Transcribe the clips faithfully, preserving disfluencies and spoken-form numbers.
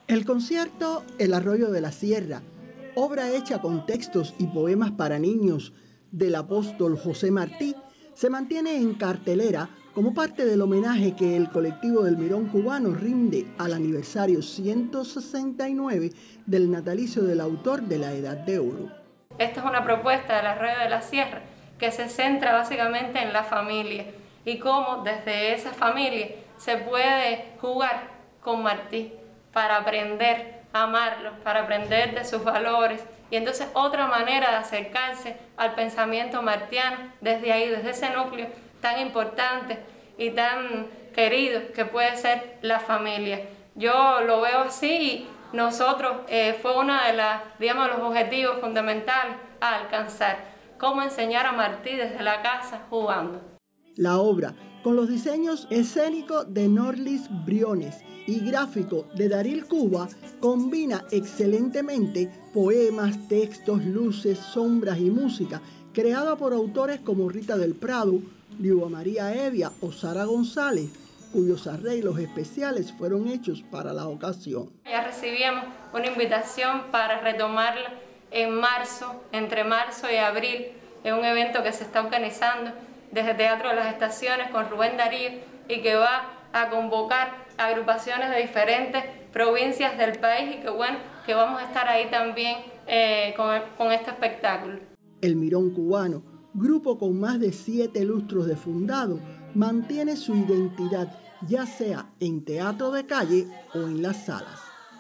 El concierto El Arroyo de la Sierra, obra hecha con textos y poemas para niños del apóstol José Martí, se mantiene en cartelera como parte del homenaje que el colectivo del Mirón Cubano rinde al aniversario ciento sesenta y nueve del natalicio del autor de La Edad de Oro. Esta es una propuesta del Arroyo de la Sierra que se centra básicamente en la familia y cómo desde esa familia se puede jugar con Martí para aprender a amarlo, para aprender de sus valores. Y entonces otra manera de acercarse al pensamiento martiano desde ahí, desde ese núcleo tan importante y tan querido que puede ser la familia. Yo lo veo así y nosotros eh, fue uno de las, digamos, los objetivos fundamentales a alcanzar, cómo enseñar a Martí desde la casa jugando. La obra, con los diseños escénicos de Norlis Briones y gráfico de Daril Cuba, combina excelentemente poemas, textos, luces, sombras y música, creada por autores como Rita del Prado, Liua María Evia o Sara González, cuyos arreglos especiales fueron hechos para la ocasión. Ya recibimos una invitación para retomarla en marzo, entre marzo y abril, en un evento que se está organizando desde Teatro de las Estaciones con Rubén Darío y que va a convocar agrupaciones de diferentes provincias del país y que bueno, que vamos a estar ahí también eh, con, con este espectáculo. El Mirón Cubano, grupo con más de siete lustros de fundado, mantiene su identidad ya sea en teatro de calle o en las salas.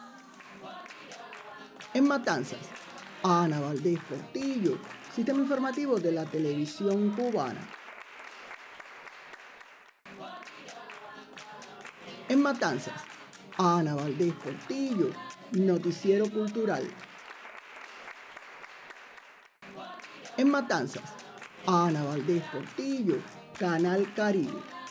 En Matanzas, Ana Valdés Portillo, Sistema Informativo de la Televisión Cubana. En Matanzas, Ana Valdés Portillo, Noticiero Cultural. En Matanzas, Ana Valdés Portillo, Canal Caribe.